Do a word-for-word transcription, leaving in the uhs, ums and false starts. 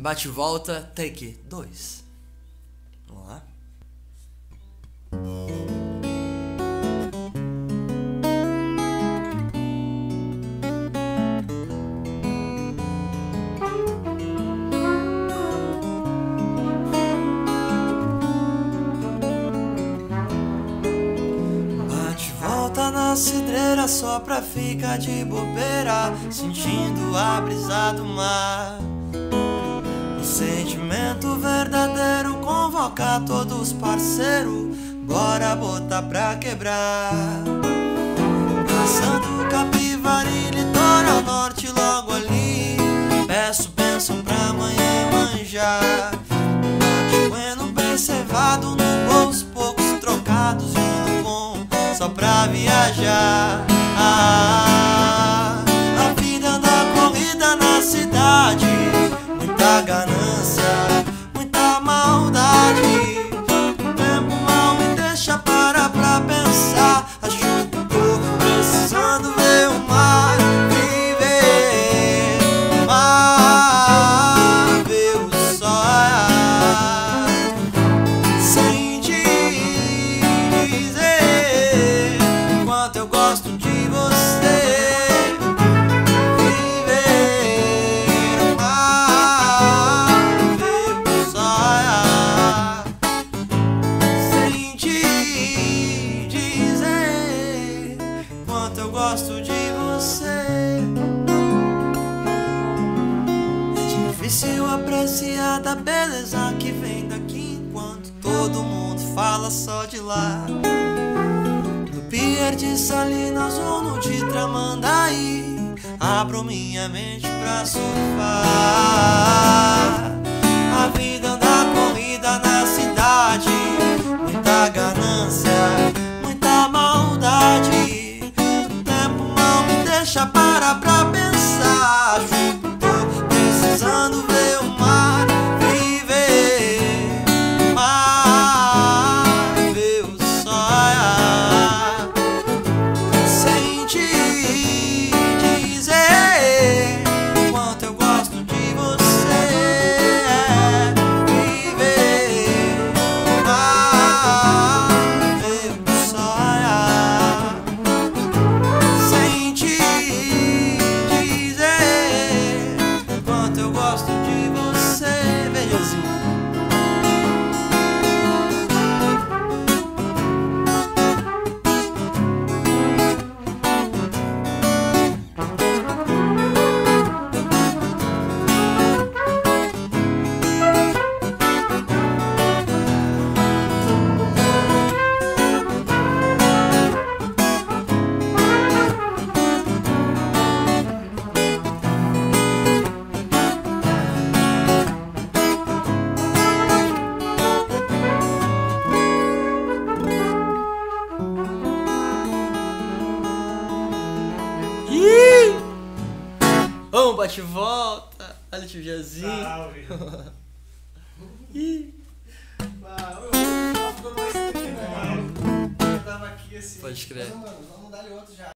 Bate e volta, take dois. Vamos lá. Bate e volta na cidreira só pra ficar de bobeira, sentindo a brisa do mar. O sentimento verdadeiro convoca todos os parceiros, bora botar pra quebrar. Passando Capivari, litoral norte logo ali, peço bênção pra amanhã manjar. Bueno bem cevado no bolso, poucos trocados e um bom só pra viajar. Ah, a vida anda corrida na cidade, muita ganância, muita maldade. O tempo mal me deixa parar pra pensar. Acho que tô precisando ver o mar, viver o mar, ver o sol, sem dizer quanto eu gosto de você. Eu gosto de você. É difícil apreciar da beleza que vem daqui, enquanto todo mundo fala só de lá. No pier de Salinas ou no de Tramandaí, abro minha mente pra surfar. A vida anda corrida na cidade, muita ganância, muita maldade. Deixa parar pra pensar. Tô precisando ver o mar, viver o mar, ver o sol, sem te dizer quanto eu gosto de você. Viver o mar, ver o sol, sem te eu gosto de você, beijinho. Vamos, bate e volta. Olha o tio Jazinho. Ih. Eu tava aqui assim. Pode crer. Mas, mano, vamos dar-lhe outro já.